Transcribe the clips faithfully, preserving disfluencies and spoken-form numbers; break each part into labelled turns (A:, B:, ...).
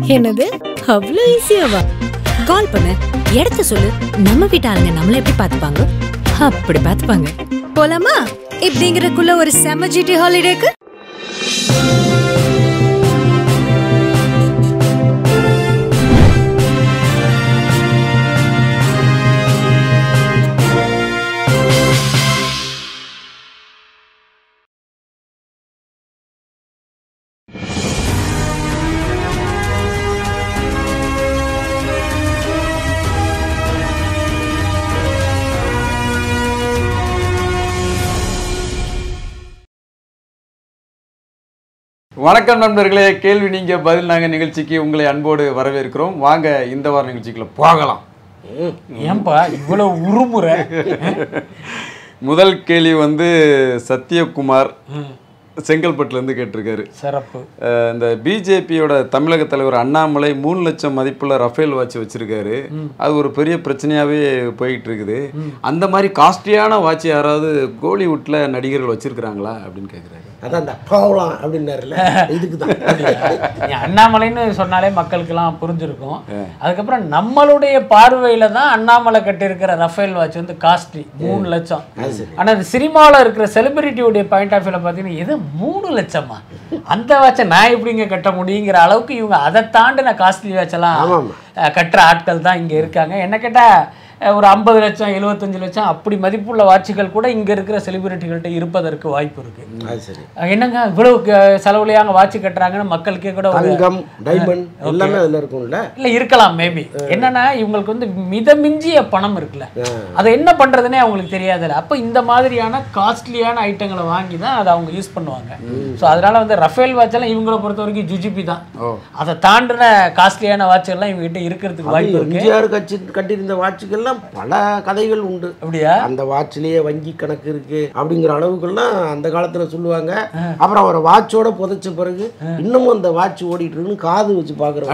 A: என்னது அவ்வளோ ஈஸியாவா? கால் பண்ணு, இடத்த சொல்லு, நம்ம வீட்டு ஆளுங்க நம்மள எப்படி பார்த்துப்பாங்க அப்படி பார்த்துப்பாங்க. போலாமா? இப்படிங்கிறக்குள்ள ஒரு செம ஜிடி ஹாலிடேக்கு
B: வணக்கம் நண்பர்களே, கேள்வி நீங்க பதில் நாங்க நிகழ்ச்சிக்கு உங்களை அன்போடு வரவேற்கிறோம். வாங்க இந்த வார நிகழ்ச்சிக்குள்ள போகலாம்.
C: ஏன்பா இவ்வளவு உருமுறை?
B: முதல் கேள்வி வந்து சத்யகுமார் செங்கல்பட்டுல இருந்து கேட்டிருக்காரு.
C: சிறப்பு.
B: இந்த பிஜேபியோட தமிழக தலைவர் அண்ணாமலை மூணு லட்சம் மதிப்புள்ள ரஃபேல் வாட்ச் வச்சிருக்காரு. அது ஒரு பெரிய பிரச்சனையாவே போயிட்டு இருக்குது. அந்த மாதிரி காஸ்ட்லியான வாட்ச் யாராவது கோலிவுட்ல நடிகர்கள் வச்சிருக்கிறாங்களா அப்படின்னு கேட்குறாரு.
D: அதான் அந்த போகலாம் அப்படின்னாருல, இதுக்கு தான்
C: அண்ணாமலைன்னு சொன்னாலே மக்களுக்கெல்லாம் புரிஞ்சிருக்கும். அதுக்கப்புறம் நம்மளுடைய பார்வையில தான் அண்ணாமலை கட்டியிருக்கிற ரஃபேல் வாட்ச் வந்து காஸ்ட்லி மூணு லட்சம். ஆனால் அது சினிமாவில் இருக்கிற செலிபிரிட்டியுடைய பாயிண்ட் ஆஃப் வியூவில் பார்த்தீங்கன்னா எது மூணு லட்சமா, அந்த வாட்சை நான் எப்படிங்க கட்ட முடியுங்கிற அளவுக்கு இவங்க அதை தாண்டின காஸ்ட்லி வாட்செல்லாம் கட்டுற ஆட்கள் தான் இங்கே இருக்காங்க. என்ன கேட்டால் ஒரு ஐம்பது லட்சம் எழுபத்தஞ்சு லட்சம் அப்படி மதிப்புள்ள வாட்சுகள் கூட இங்கே இருக்கிற செலிபிரிட்டிகள்கிட்ட இருப்பதற்கு வாய்ப்பு இருக்கு. என்னங்க இவ்வளவு செலவுலையாங்க வாட்ச் கட்டுறாங்கன்னு மக்களுக்கே கூட இல்லை இருக்கலாம். மேபி என்னன்னா இவங்களுக்கு வந்து மிதமிஞ்சிய பணம் இருக்குல்ல, அதை என்ன பண்றதுன்னே அவங்களுக்கு தெரியாதுல்ல. அப்போ இந்த மாதிரியான காஸ்ட்லியான ஐட்டங்களை வாங்கி தான் அதை அவங்க யூஸ் பண்ணுவாங்க. ஸோ அதனால வந்து ரஃபேல் வாட்ச் எல்லாம் இவங்களை பொறுத்த வரைக்கும் ஜுஜிபி தான். அதை தாண்டின காஸ்ட்லியான வாட்சுகள்லாம் இவங்க கிட்ட இருக்கிறதுக்கு வாய்ப்பு இருக்கு.
D: கட்டியிருந்த வாட்சுகள்லாம் பல கதைகள் உண்டு.
C: அப்படியா?
D: அந்த வாட்ச்லயே வங்கி கணக்கு இருக்கு அப்படிங்கிற அளவுக்குலாம் அந்த காலத்துல சொல்லுவாங்க. அப்புறம் ஒரு வாட்சோட புதைச்ச பிறகு இன்னமும் அந்த வாட்ச் ஓடிட்டு இருக்குன்னு காது வச்சு பாக்குறோம்.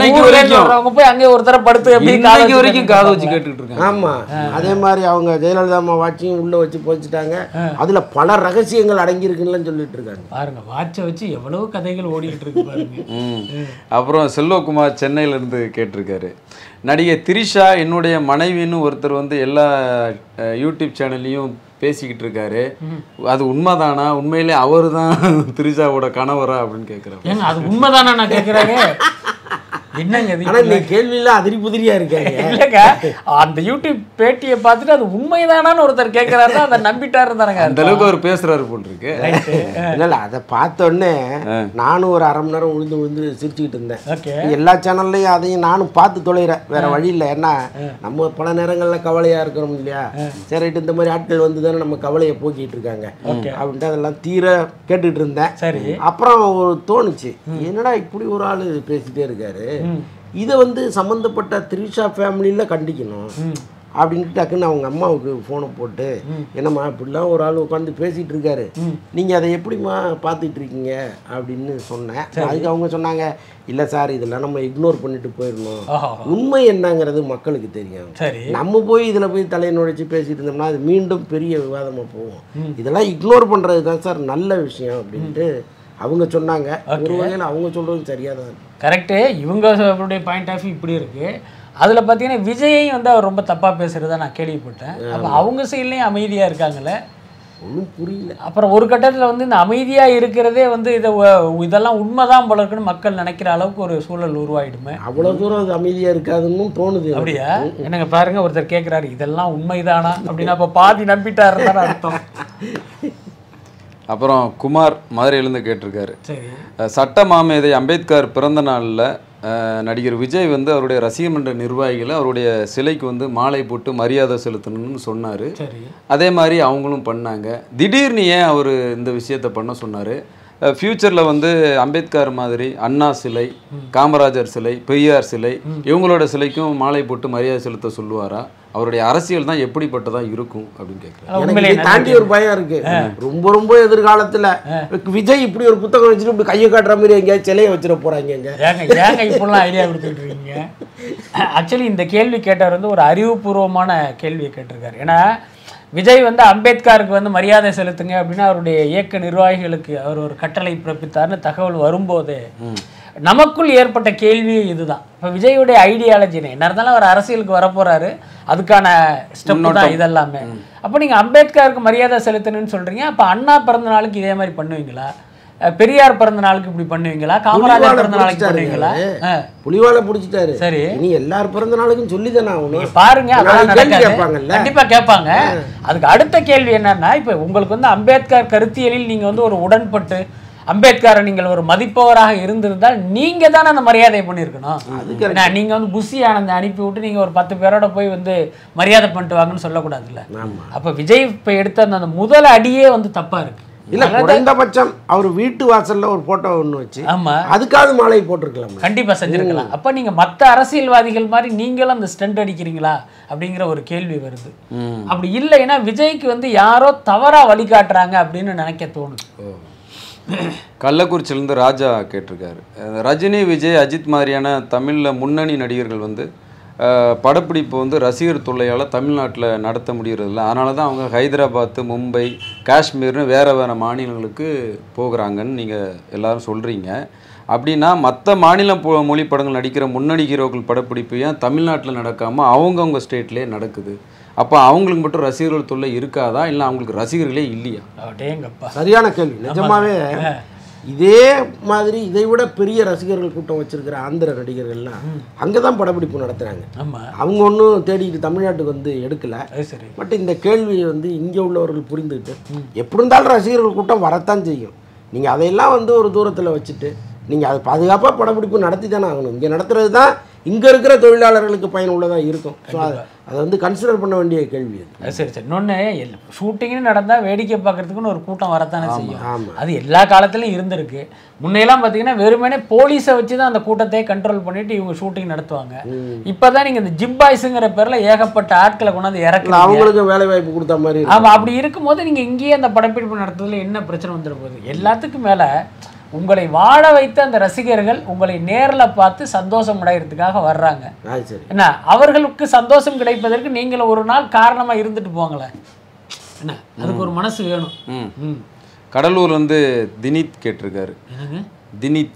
C: போய் அங்கே ஒரு தர படுத்து
B: வரைக்கும் காது வச்சு கேட்டுட்டு இருக்காங்க.
D: ஆமா, அதே மாதிரி அவங்க ஜெயலலிதா அம்மா வாட்சையும் உள்ள வச்சு புதைச்சிட்டாங்க. அதுல பல ரகசியங்கள் அடங்கி இருக்குன்னு சொல்லிட்டு இருக்காங்க.
C: பாருங்க, வாட்சை வச்சு எவ்வளவு கதைகள் ஓடிட்டு இருக்கு பாருங்க.
B: அப்புறம் செல்வகுமார் சென்னையில இருந்து கேட்டிருக்காரு. நடிகை திரிஷா என்னுடைய மனைவின்னு ஒருத்தர் வந்து எல்லா யூடியூப் சேனல்லையும் பேசிக்கிட்டு இருக்காரு. அது உண்மைதானா? உண்மையிலே அவரு தான் திரிஷாவோட கணவரா அப்படின்னு கேட்குறாரு.
C: அது உண்மைதானா நான் கேட்குறாங்க. என்னங்க
D: கேள்வியெல்லாம் அதிரி புதிரியா இருக்காங்க.
C: இல்லைங்க, அந்த யூடியூப் பேட்டியை பார்த்துட்டு அது உண்மைதானான்னு ஒருத்தர் கேட்கிறாரு, அதை நம்பிட்டாரு தானங்க.
B: அந்த அளவுக்கு அவர் பேசுறாரு போல் இருக்கு.
D: இல்ல, அதை பார்த்த உடனே நானும் ஒரு அரை மணி நேரம் உழுந்து உழுந்து சிரிச்சுக்கிட்டு இருந்தேன். எல்லா சேனல்லையும் அதையும் நானும் பார்த்து தொலைகிறேன், வேற வழி இல்லை. ஏன்னா நம்ம பல நேரங்கள்ல கவலையா இருக்கிறோம் இல்லையா. சரி, இந்த மாதிரி ஆட்கள் வந்து தானே நம்ம கவலையை போக்கிட்டு இருக்காங்க அப்படின்ட்டு அதெல்லாம் தீர கேட்டுட்டு இருந்தேன். சரி, அப்புறம் ஒரு தோணுச்சு, என்னடா இப்படி ஒரு ஆளு பேசிட்டே இருக்காரு, இதை வந்து சம்மந்தப்பட்ட திரிஷா ஃபேமிலியில் கண்டிக்கணும் அப்படின்ட்டு டக்குன்னு அவங்க அம்மாவுக்கு ஃபோனை போட்டு, என்னம்மா இப்படிலாம் ஒரு ஆள் உட்காந்து பேசிகிட்டு இருக்காரு, நீங்கள் அதை எப்படிம்மா பார்த்துட்டு இருக்கீங்க அப்படின்னு சொன்னேன். அதுக்கு அவங்க சொன்னாங்க, இல்லை சார், இதெல்லாம் நம்ம இக்னோர் பண்ணிட்டு போயிடணும், உண்மை என்னங்கிறது மக்களுக்கு தெரியும், நம்ம போய் இதில் போய் தலையை நுழைச்சி பேசிட்டு இருந்தோம்னா அது மீண்டும் பெரிய விவாதமாக போவோம், இதெல்லாம் இக்னோர் பண்ணுறது தான் சார் நல்ல விஷயம் அப்படின்ட்டு அவங்க சொன்னாங்க. ஒரு வகையில் அவங்க சொல்கிறது சரியாக தான்
C: கரெக்டு. இவங்களுடைய பாயிண்ட் ஆஃப் வியூ இப்படி இருக்குது. அதில் பார்த்தீங்கன்னா விஜயையும் வந்து அவர் ரொம்ப தப்பாக பேசுகிறதா நான் கேள்விப்பட்டேன். அப்போ அவங்க சைட்லேயும் அமைதியாக இருக்காங்களே,
D: ஒன்றும் புரியல.
C: அப்புறம் ஒரு கட்டத்தில் வந்து இந்த அமைதியாக இருக்கிறதே வந்து இதை இதெல்லாம் உண்மைதான் போல இருக்குன்னு மக்கள் நினைக்கிற அளவுக்கு ஒரு சூழல் உருவாயிடுமே.
D: அவ்வளோ தூரம் அது அமைதியாக இருக்காதுன்னு தோணுது.
C: அப்படியா? என்னங்க பாருங்க, ஒருத்தர் கேட்குறாரு இதெல்லாம் உண்மைதானா அப்படின்னா அப்போ பாதி நம்பிட்டாருன்னு அர்த்தம்.
B: அப்புறம் குமார் மதுரையிலேருந்து கேட்டிருக்காரு. சட்ட மாமேதை அம்பேத்கர் பிறந்த நாளில் நடிகர் விஜய் வந்து அவருடைய ரசிகர் மன்ற நிர்வாகிகளை அவருடைய சிலைக்கு வந்து மாலை போட்டு மரியாதை செலுத்தணும்னு சொன்னார். அதே மாதிரி அவங்களும் பண்ணாங்க. திடீர்னு ஏன் அவர் இந்த விஷயத்தை பண்ண சொன்னார்? ஃப்யூச்சரில் வந்து அம்பேத்கர் மாதிரி அண்ணா சிலை, காமராஜர் சிலை, பெரியார் சிலை இவங்களோட சிலைக்கும் மாலை போட்டு மரியாதை செலுத்த சொல்லுவாரா? அவருடைய அரசியல் தான் எப்படிப்பட்டதா இருக்கும் அப்படின்னு கேட்குறேன்.
D: தாண்டி ஒரு பயம் இருக்கு. ரொம்ப ரொம்ப எதிர்காலத்தில் விஜய் இப்படி ஒரு புத்தகம் வச்சுட்டு இப்படி கையை காட்டுற மாதிரி எங்கேயாவது சிலையை வச்சிட போறாங்க.
C: ஏங்க இப்பெல்லாம் ஐடியா கொடுத்துட்டு இருக்கீங்க? ஆக்சுவலி இந்த கேள்வி கேட்டவர் வந்து ஒரு அறிவுபூர்வமான கேள்வியை கேட்டிருக்காரு. ஏன்னா விஜய் வந்து அம்பேத்கருக்கு வந்து மரியாதை செலுத்துங்க அப்படின்னா அவருடைய இயக்க நிர்வாகிகளுக்கு அவர் ஒரு கட்டளை பிறப்பித்தார்னு தகவல் வரும்போது நமக்குள் ஏற்பட்ட கேள்வி இதுதான். இப்போ விஜயுடைய ஐடியாலஜி என்ன இருந்தாலும் அவர் அரசியலுக்கு வரப்போறாரு, அதுக்கான ஸ்டெப் தான் இதெல்லாமே. அப்போ நீங்கள் அம்பேத்கருக்கு மரியாதை செலுத்தணும்னு சொல்றீங்க, அப்போ அண்ணா பிறந்த நாளுக்கு இதே மாதிரி பண்ணுவீங்களா? பெரியார் பிறந்த நாளுக்கு இப்படி பண்ணுவீங்களா? காமராஜர் பிறந்த நாளைக்கு பண்ணுவீங்களா?
D: புலிவாலை பிடிச்சிட்டாரு.
C: சரி,
D: நீ எல்லார் பிறந்த நாளுக்கும் சொல்லிதானே ஆகணும்.
C: பாருங்க, கண்டிப்பா கேட்பாங்க. அதுக்கு அடுத்த கேள்வி என்னன்னா, இப்ப உங்களுக்கு வந்து அம்பேத்கர் கருத்தியலில் நீங்க வந்து ஒரு உடன்பட்டு அம்பேத்கரை நீங்கள் ஒரு மதிப்பவராக இருந்திருந்தால் நீங்க தானே அந்த மரியாதை பண்ணியிருக்கணும். நீங்க வந்து புஷி ஆனந்தை அனுப்பி விட்டு நீங்க ஒரு பத்து பேரோட போய் வந்து மரியாதை பண்ணிட்டு வாங்கன்னு சொல்லக்கூடாதுல்ல. அப்ப விஜய் இப்ப எடுத்த அந்த முதல் அடியே வந்து தப்பா இருக்கு.
D: இல்ல, குறைந்தபட்சம் அவர் வீட்டு வாசல்ல ஒரு போட்டோ ஒண்ணு வச்சு
C: ஆமா
D: அதுக்காவது மாலை போட்டிருக்கலாம்,
C: கண்டிப்பா செஞ்சிருக்கலாம். அப்ப நீங்க மத்த அரசியல்வாதிகள் மாதிரி நீங்களும் அந்த ஸ்டண்ட் அடிக்கிறீங்களா அப்படிங்கிற ஒரு கேள்வி வருது. அப்படி இல்லைன்னா விஜய்க்கு வந்து யாரோ தவறா வழிகாட்டுறாங்க அப்படின்னு நினைக்க தோணுது.
B: கள்ளக்குறிச்சியிலேருந்து ராஜா கேட்டிருக்காரு, ரஜினி, விஜய், அஜித் மாதிரியான தமிழில் முன்னணி நடிகர்கள் வந்து படப்பிடிப்பு வந்து ரசிகர் தொல்லையால் தமிழ்நாட்டில் நடத்த முடியறதில்ல, அதனால தான் அவங்க ஹைதராபாத்து, மும்பை, காஷ்மீர்னு வேறு வேறு மாநிலங்களுக்கு போகிறாங்கன்னு நீங்கள் எல்லோரும் சொல்கிறீங்க. அப்படின்னா மற்ற மாநில மொழி படங்கள் நடிக்கிற முன்னணி ஹீரோக்கள் படப்பிடிப்பு ஏன் தமிழ்நாட்டில் நடக்காமல் அவங்கவுங்க ஸ்டேட்லேயே நடக்குது? அப்போ அவங்களுக்கு மட்டும் ரசிகர்கள் தொல்லை இருக்காதா, இல்லை அவங்களுக்கு ரசிகர்களே இல்லையா?
D: சரியான கேள்வி. நிஜமாவே இதே மாதிரி இதை விட பெரிய ரசிகர்கள் கூட்டம் வச்சிருக்கிற ஆந்திர நடிகர்கள்லாம் அங்கே தான் படப்பிடிப்பு நடத்துகிறாங்க. அவங்க ஒன்றும் தேடிட்டு தமிழ்நாட்டுக்கு வந்து எடுக்கலை. பட் இந்த கேள்வியை வந்து இங்கே உள்ளவர்கள் புரிந்துக்கிட்டு எப்படி இருந்தாலும் ரசிகர்கள் கூட்டம் வரத்தான் செய்யும். நீங்கள் அதையெல்லாம் வந்து ஒரு தூரத்தில் வச்சுட்டு நீங்கள் அது பாதுகாப்பாக படப்பிடிப்பு நடத்தி தானே ஆகணும். இங்கே நடத்துறது தான் இங்கே இருக்கிற தொழிலாளர்களுக்கு பயனுள்ளதாக இருக்கும். ஸோ அதை வந்து கன்சிடர் பண்ண வேண்டிய கேள்வி அது.
C: சரி சரி இன்னொன்று ஷூட்டிங்னு நடந்தால் வேடிக்கை பார்க்கறதுக்குன்னு ஒரு கூட்டம் வரத்தானே செய்யும். அது எல்லா காலத்துலையும் இருந்திருக்கு. முன்னையெல்லாம் பார்த்தீங்கன்னா வெறுமனே போலீஸை வச்சு தான் அந்த கூட்டத்தையே கண்ட்ரோல் பண்ணிட்டு இவங்க ஷூட்டிங் நடத்துவாங்க. இப்போ தான் நீங்கள் இந்த ஜிம் பாய்ஸுங்கிற பேரில் ஏகப்பட்ட ஆட்களை கொண்டாந்து இறக்கலாம்,
D: அவங்களுக்கு வேலை வாய்ப்பு கொடுத்த மாதிரி.
C: ஆமாம், அப்படி இருக்கும்போது நீங்கள் இங்கேயே அந்த படப்பிடிப்பு நடத்துறதுல என்ன பிரச்சனை வந்துட போகுது? எல்லாத்துக்கும் மேலே உங்களை வாழ வைத்த அந்த ரசிகர்கள் உங்களை நேரில் பார்த்து சந்தோஷம் அடைகிறதுக்காக வர்றாங்க. என்ன அவர்களுக்கு சந்தோஷம் கிடைப்பதற்கு நீங்கள் ஒரு நாள் காரணமாக இருந்துட்டு போங்களேன். என்ன அதுக்கு ஒரு மனசு வேணும்.
B: கடலூர் வந்து தினீத் கேட்டிருக்காரு. தினீத்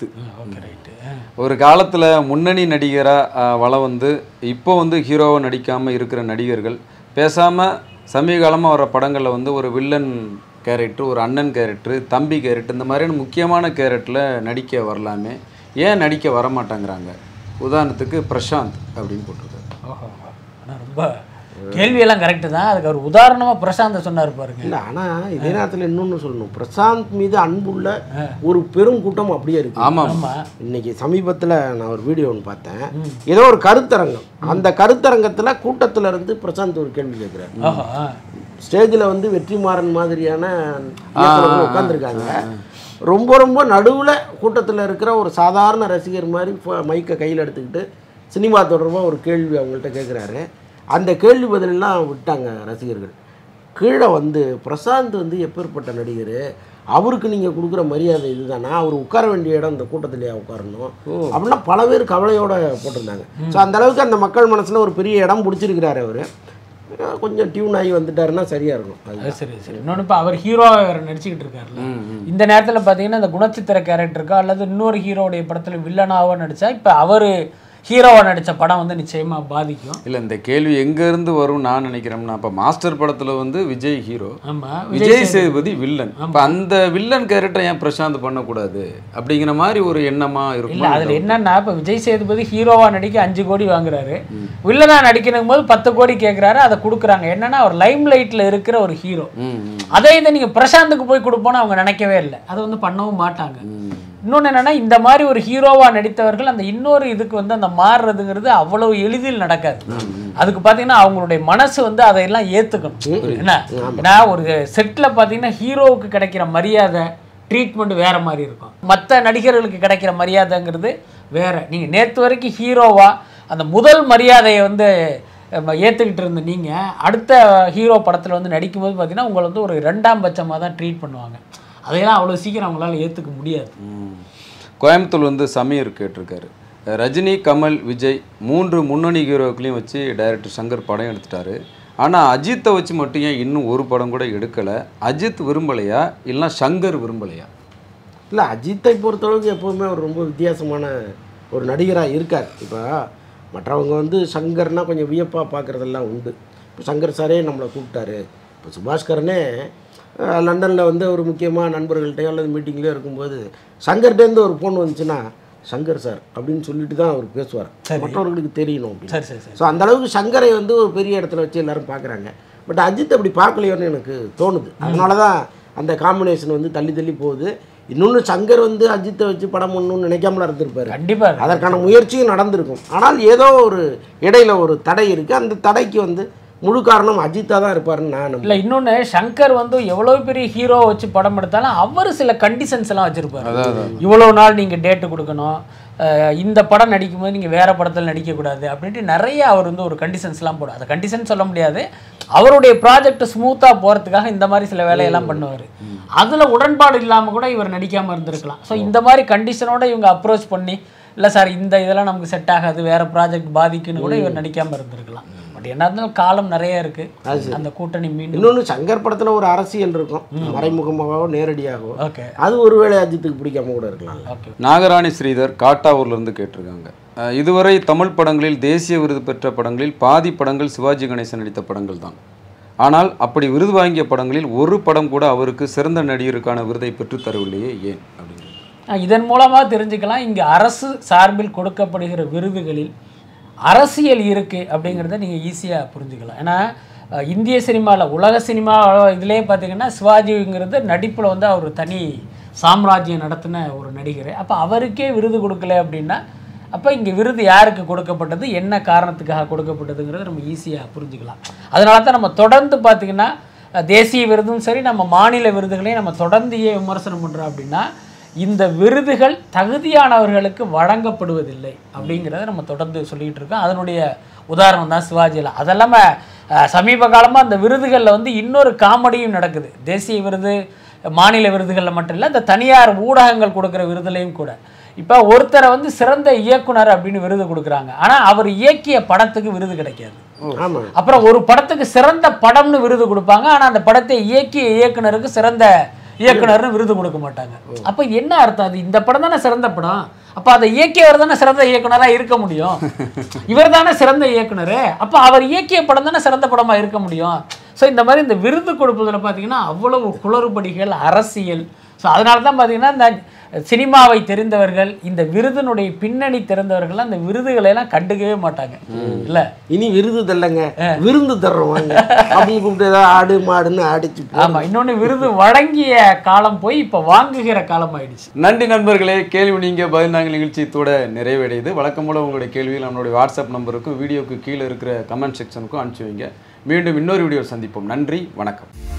B: ஒரு காலத்தில் முன்னணி நடிகராக வளம் வந்து இப்போ வந்து ஹீரோவை நடிக்காமல் இருக்கிற நடிகர்கள் பேசாமல் சமீப காலமாக வர படங்களில் வந்து ஒரு வில்லன் கேரக்டர், ஒரு அண்ணன் கேரக்டர், தம்பி கேரக்டர், இந்த மாதிரியான முக்கியமான கேரக்டரில் நடிக்க வரலாமே, ஏன் நடிக்க வரமாட்டாங்கிறாங்க? உதாரணத்துக்கு பிரசாந்த் அப்படின்னு போட்டிருக்காரு.
C: ஓஹோ, ஆனால் ரொம்ப கேள்வியெல்லாம் கரெக்டு தான். அதுக்கு அவர் உதாரணமாக பிரசாந்தை சொன்னார் பாருங்க.
D: இல்லை, ஆனால் இதே நேரத்தில் இன்னொன்று சொல்லணும், பிரசாந்த் மீது அன்புள்ள ஒரு பெரும் கூட்டம் அப்படியே இருக்கு.
B: ஆமாம் ஆமாம்.
D: இன்னைக்கு சமீபத்தில் நான் ஒரு வீடியோ ஒன்று பார்த்தேன், ஏதோ ஒரு கருத்தரங்கம். அந்த கருத்தரங்கத்தில் கூட்டத்தில் இருந்து பிரசாந்த் ஒரு கேள்வி கேட்குறாரு. ஸ்டேஜில் வந்து வெற்றிமாறன் மாதிரியான உட்காந்துருக்காங்க. ரொம்ப ரொம்ப நடுவில் கூட்டத்தில் இருக்கிற ஒரு சாதாரண ரசிகர் மாதிரி மைக்கை கையில் எடுத்துக்கிட்டு சினிமா தொடர்பாக ஒரு கேள்வி அவங்கள்ட்ட கேட்குறாரு. அந்த கேள்வி பதிலெல்லாம் விட்டாங்க ரசிகர்கள். கீழே வந்து பிரசாந்த் வந்து எப்பேற்பட்ட நடிகர், அவருக்கு நீங்கள் கொடுக்குற மரியாதை இதுதானா, அவர் உட்கார வேண்டிய இடம் இந்த கூட்டத்திலேயே உட்காரணும் அப்படின்னா பல பேர் கவலையோடு போட்டிருந்தாங்க. ஸோ அந்தளவுக்கு அந்த மக்கள் மனசில் ஒரு பெரிய இடம் பிடிச்சிருக்கிறாரு. அவர் கொஞ்சம் டியூன் ஆகி வந்துட்டாருன்னா சரியாக இருக்கும்.
C: அது சரி சரி இன்னொன்று இப்போ அவர் ஹீரோவாக வேறு நடிச்சுக்கிட்டு இருக்காருல்ல, இந்த நேரத்தில் பார்த்தீங்கன்னா இந்த குணச்சித்திர கேரக்டருக்கோ அல்லது இன்னொரு ஹீரோடைய படத்தில் வில்லனாவோ நடித்தா இப்போ அவர் ஹீரோவா நடித்த படம் வந்து நிச்சயமாக பாதிக்கும்.
B: இல்லை, இந்த கேள்வி எங்கேருந்து வரும் நான் நினைக்கிறேன்னா, இப்போ மாஸ்டர் படத்தில் வந்து விஜய் ஹீரோ, ஆமாம், விஜய் சேதுபதி வில்லன். இப்போ அந்த வில்லன் கேரக்டரை ஏன் பிரசாந்த் பண்ணக்கூடாது அப்படிங்கிற மாதிரி ஒரு எண்ணமாக இருக்கும்.
C: இல்லை, அதில் என்னன்னா இப்போ விஜய் சேதுபதி ஹீரோவாக நடிக்க அஞ்சு கோடி வாங்குறாரு, வில்லனாக நடிக்கணும் போது பத்து கோடி கேட்குறாரு, அதை கொடுக்குறாங்க. என்னன்னா அவர் லைம் லைட்டில் இருக்கிற ஒரு ஹீரோ. அதே இதை நீங்கள் பிரசாந்துக்கு போய் கொடுப்போன்னு அவங்க நினைக்கவே இல்லை, அதை வந்து பண்ணவும் மாட்டாங்க. இன்னொன்று என்னன்னா இந்த மாதிரி ஒரு ஹீரோவாக நடித்தவர்கள் அந்த இன்னொரு இதுக்கு வந்து அந்த மாறுறதுங்கிறது அவ்வளவு எளிதில் நடக்காது. அதுக்கு பார்த்தீங்கன்னா அவங்களுடைய மனசு வந்து அதையெல்லாம் ஏற்றுக்கணும். என்ன ஏன்னா ஒரு செட்டில் பார்த்தீங்கன்னா ஹீரோவுக்கு கிடைக்கிற மரியாதை ட்ரீட்மெண்ட் வேற மாதிரி இருக்கும், மற்ற நடிகர்களுக்கு கிடைக்கிற மரியாதைங்கிறது வேற. நீங்கள் நேற்று வரைக்கும் ஹீரோவா அந்த முதல் மரியாதையை வந்து ஏற்றுக்கிட்டு இருந்த நீங்கள் அடுத்த ஹீரோ படத்தில் வந்து நடிக்கும்போது பார்த்தீங்கன்னா உங்களை வந்து ஒரு ரெண்டாம் பட்சமாக தான் ட்ரீட் பண்ணுவாங்க. அதையெல்லாம் அவ்வளோ சீக்கிரம் அவங்களால ஏற்றுக்க முடியாது.
B: கோயம்புத்தூர் வந்து சமீர் கேட்டிருக்காரு, ரஜினி, கமல், விஜய் மூன்று முன்னணி ஹீரோக்களையும் வச்சு டைரக்டர் சங்கர் படம் எடுத்துட்டாரு. ஆனால் அஜித்தை வச்சு மட்டும் ஏன் இன்னும் ஒரு படம் கூட எடுக்கலை? அஜித் விரும்பலையா இல்லைனா சங்கர் விரும்பலையா?
D: இல்லை அஜித்தை பொறுத்தளவுக்கு எப்போவுமே அவர் ரொம்ப வித்தியாசமான ஒரு நடிகராக இருக்கார். இப்போ மற்றவங்க வந்து சங்கர்னா கொஞ்சம் வியப்பாக பார்க்குறதெல்லாம் உண்டு. இப்போ சங்கர் சாரே நம்மளை கூப்பிட்டாரு. இப்போ சுபாஷ்கரனே லண்டனில் வந்து ஒரு முக்கியமான நண்பர்கள்ட்டையோ அல்லது மீட்டிங்லேயோ இருக்கும்போது சங்கர்கிட்டேருந்து ஒரு ஃபோன் வந்துச்சுன்னா சங்கர் சார் அப்படின்னு சொல்லிட்டு தான் அவர் பேசுவார், மற்றவர்களுக்கு தெரியணும் அப்படின்னு. ஸோ அந்தளவுக்கு சங்கரை வந்து ஒரு பெரிய இடத்துல வச்சு எல்லோரும் பார்க்குறாங்க. பட் அஜித் அப்படி பார்க்கலையோன்னு எனக்கு தோணுது. அதனால தான் அந்த காம்பினேஷன் வந்து தள்ளி தள்ளி போகுது. இன்னொன்று சங்கர் வந்து அஜித்தை வச்சு படம் பண்ணணும்னு நினைக்காமல இருந்திருப்பாரு.
C: கண்டிப்பாக
D: அதற்கான முயற்சியும் நடந்திருக்கும். ஆனால் ஏதோ ஒரு இடையில ஒரு தடை இருக்குது. அந்த தடைக்கு வந்து முழு காரணம் அஜித்தா தான் இருப்பாருன்னு நான் இல்லை.
C: இன்னொன்று சங்கர் வந்து எவ்வளோ பெரிய ஹீரோ வச்சு படம் எடுத்தாலும் அவர் சில கண்டிஷன்ஸ் எல்லாம் வச்சுருப்பாரு. இவ்வளோ நாள் நீங்கள் டேட்டு கொடுக்கணும், இந்த படம் நடிக்கும்போது நீங்கள் வேறு படத்தில் நடிக்கக்கூடாது அப்படின்ட்டு நிறைய அவர் வந்து ஒரு கண்டிஷன்ஸ்லாம் போடும். அதை கண்டிஷன் சொல்ல முடியாது, அவருடைய ப்ராஜெக்ட் ஸ்மூத்தாக போகிறதுக்காக இந்த மாதிரி சில வேலையெல்லாம் பண்ணுவார். அதில் உடன்பாடு இல்லாமல் கூட இவர் நடிக்காமல் இருந்திருக்கலாம். ஸோ இந்த மாதிரி கண்டிஷனோட இவங்க அப்ரோச் பண்ணி இல்லை சார் இந்த இதெல்லாம் நமக்கு செட் ஆகாது, வேறு ப்ராஜெக்ட் பாதிக்குன்னு கூட இவர் நடிக்காமல் இருந்திருக்கலாம். பட் என்ன இருந்தாலும் காலம் நிறைய இருக்குது, அந்த கூட்டணி மீண்டும்.
D: இன்னொன்று சங்கர் படத்தில் ஒரு அரசியல் இருக்கும், மறைமுகமாகவோ நேரடியாகவோ. ஓகே, அது ஒருவேளை அஜித்துக்கு பிடிக்காம கூட இருக்கலாம்.
C: ஓகே.
B: நாகராணி ஸ்ரீதர் காட்டாவூர்லேருந்து கேட்டிருக்காங்க, இதுவரை தமிழ் படங்களில் தேசிய விருது பெற்ற படங்களில் பாதி படங்கள் சிவாஜி கணேசன் நடித்த படங்கள் தான். ஆனால் அப்படி விருது வாங்கிய படங்களில் ஒரு படம் கூட அவருக்கு சிறந்த நடிகருக்கான விருதை பெற்று தரவில்லையே, ஏன் அப்படின்னு.
C: இதன் மூலமாக தெரிஞ்சுக்கலாம், இங்கே அரசு சார்பில் கொடுக்கப்படுகிற விருதுகளில் அரசியல் இருக்குது அப்படிங்கிறத நீங்கள் ஈஸியாக புரிஞ்சுக்கலாம். ஏன்னா இந்திய சினிமாவில், உலக சினிமா இதிலே பார்த்தீங்கன்னா சிவாஜிங்கிறது நடிப்பில் வந்து அவர் தனி சாம்ராஜ்யம் நடத்தின ஒரு நடிகர். அப்போ அவருக்கே விருது கொடுக்கல அப்படின்னா அப்போ இங்கே விருது யாருக்கு கொடுக்கப்பட்டது, என்ன காரணத்துக்காக கொடுக்கப்பட்டதுங்கிறத நம்ம ஈஸியாக புரிஞ்சுக்கலாம். அதனால தான் நம்ம தொடர்ந்து பார்த்திங்கன்னா தேசிய விருதும் சரி, நம்ம மாநில விருதுகளையும் நம்ம தொடர்ந்து ஏன் விமர்சனம் பண்ணுறோம் அப்படின்னா இந்த விருதுகள் தகுதியானவர்களுக்கு வழங்கப்படுவதில்லை அப்படிங்கிறத நம்ம தொடர்ந்து சொல்லிகிட்டு இருக்கோம். அதனுடைய உதாரணம் தான் சிவாஜியில். அதெல்லாம சமீப காலமாக அந்த விருதுகளில் வந்து இன்னொரு காமெடியும் நடக்குது. தேசிய விருது மாநில விருதுகளில் மட்டும் இல்லை, இந்த தனியார் ஊடகங்கள் கொடுக்குற விருதுலையும் கூட. இப்போ ஒருத்தரை வந்து சிறந்த இயக்குனர் அப்படின்னு விருது கொடுக்குறாங்க, ஆனால் அவர் இயக்கிய படத்துக்கு விருது கிடைக்காது. அப்புறம் ஒரு படத்துக்கு சிறந்த படம்னு விருது கொடுப்பாங்க, ஆனால் அந்த படத்தை இயக்கிய இயக்குனருக்கு சிறந்த இயக்குனர்னு விருது கொடுக்க மாட்டாங்க. அப்போ என்ன அர்த்தம், அது இந்த படம் தானே சிறந்த படம், அப்போ அதை இயக்கியவர் தானே சிறந்த இயக்குனராக இருக்க முடியும், இவர் தானே சிறந்த இயக்குனர், அப்போ அவர் இயக்கிய படம் தானே சிறந்த படமாக இருக்க முடியும். ஸோ இந்த மாதிரி இந்த விருது கொடுப்பதில் பார்த்தீங்கன்னா அவ்வளவு குளறுபடிகள், அரசியல். ஸோ அதனால தான் பார்த்தீங்கன்னா இந்த சினிமாவை தெரிந்தவர்கள், இந்த விருதினுடைய பின்னணி தெரிந்தவர்கள் அந்த விருதுகளை எல்லாம் கண்டுக்கவே மாட்டாங்க. இல்ல
D: இனி விருது தரலங்க, விருந்து தர்றோம் அப்படின்னு கூப்பிட்டு ஏதாவது ஆடு மாடுன்னு ஆடிச்சு.
C: ஆமா, இன்னொன்னு விருது வழங்கிய காலம் போய் இப்ப வாங்குகிற காலம் ஆயிடுச்சு.
B: நன்றி நண்பர்களே, கேள்வி நீங்க பதில் நாங்கள் நிகழ்ச்சியத்தோட நிறைவடையுது. வழக்கம் போல உங்களுடைய கேள்வியில் நம்மளுடைய வாட்ஸ்அப் நம்பருக்கும் வீடியோக்கு கீழே இருக்கிற கமெண்ட் செக்ஷனுக்கும் அனுப்பிச்சு வைங்க. மீண்டும் இன்னொரு வீடியோ சந்திப்போம். நன்றி, வணக்கம்.